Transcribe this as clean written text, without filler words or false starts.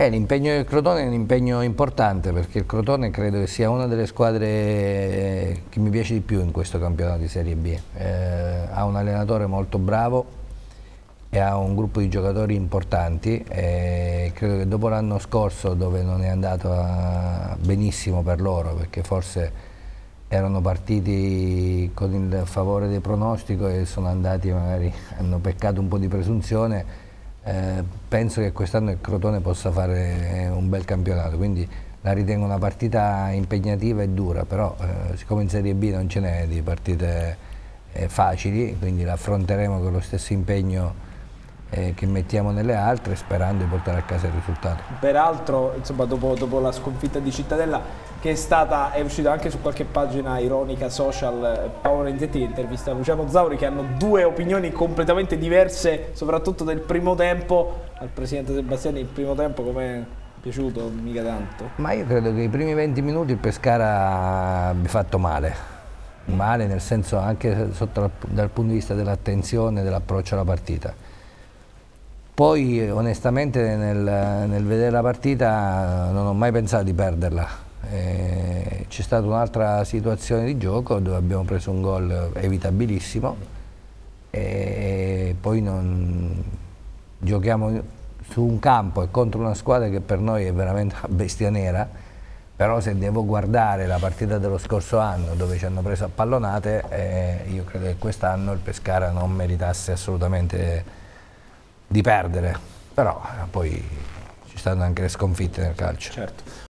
L'impegno del Crotone è un impegno importante, perché il Crotone credo che sia una delle squadre che mi piace di più in questo campionato di Serie B. Ha un allenatore molto bravo e ha un gruppo di giocatori importanti, e credo che dopo l'anno scorso, dove non è andato benissimo per loro, perché forse erano partiti con il favore del pronostico e sono andati, magari hanno peccato un po' di presunzione. Penso che quest'anno il Crotone possa fare un bel campionato, quindi la ritengo una partita impegnativa e dura, però siccome in Serie B non ce n'è di partite facili, quindi la affronteremo con lo stesso impegno che mettiamo nelle altre, sperando di portare a casa il risultato. Peraltro, insomma, dopo la sconfitta di Cittadella, che è uscita anche su qualche pagina ironica social, Paolo Renzetti intervista Luciano Zauri, che hanno due opinioni completamente diverse, soprattutto del primo tempo. Al presidente Sebastiani il primo tempo come è piaciuto? Mica tanto. Ma io credo che i primi 20 minuti il Pescara abbia fatto male nel senso anche dal punto di vista dell'attenzione, dell'approccio alla partita. Poi onestamente nel vedere la partita non ho mai pensato di perderla. C'è stata un'altra situazione di gioco dove abbiamo preso un gol evitabilissimo e poi giochiamo su un campo e contro una squadra che per noi è veramente una bestia nera, però se devo guardare la partita dello scorso anno dove ci hanno preso a pallonate, io credo che quest'anno il Pescara non meritasse assolutamente di perdere, però poi ci stanno anche le sconfitte nel calcio. Certo.